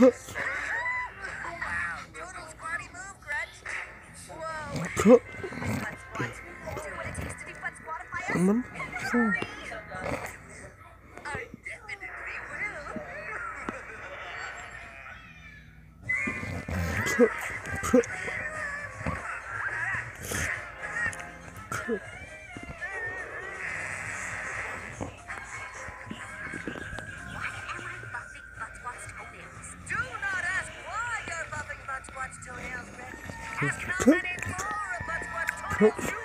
Total squatty move, Grudge. Whoa. Cut. Butt squats. Do what it takes to be butt squatify us. I definitely will. Do not ask why you're buffing butt squats toenails, Greg. Ask how many more butt squats toenails you